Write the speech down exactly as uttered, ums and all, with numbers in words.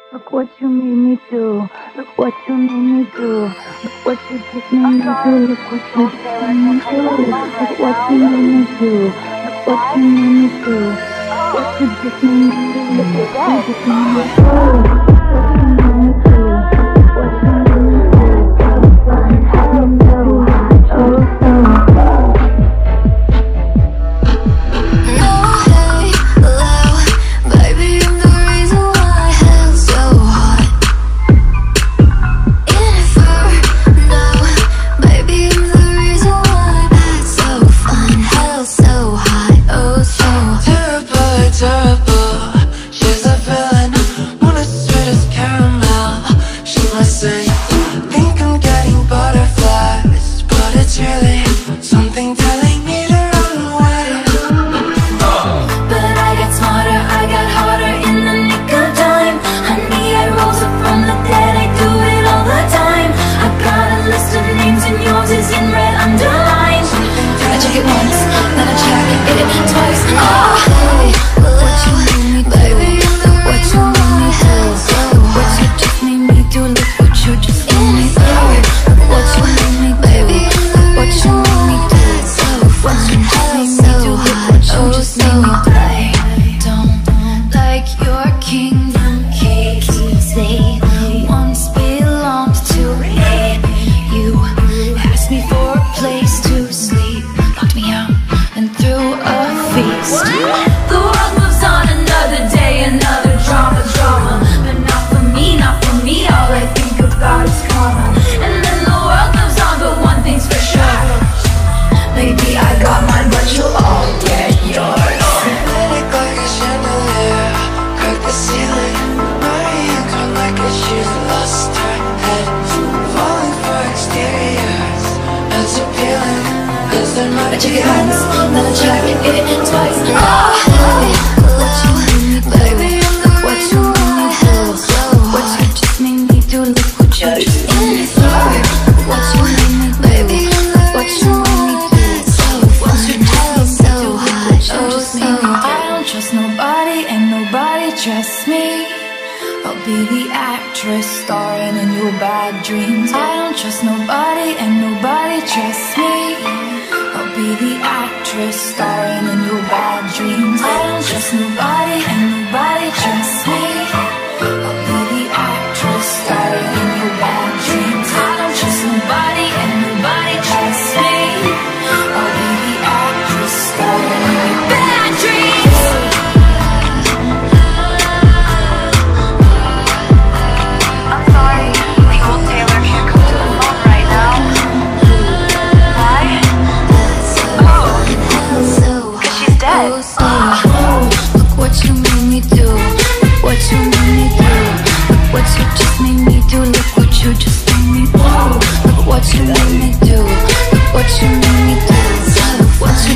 Look what you made me do. Look what you made me do. Look what you just made me do. Look what you just made me do. Look what you made me do. Look what you made me do. What you just made me do. Look what you just made me do. What you made me do. What you made me do. I'm so high, oh so what you made me do. What you made me do. What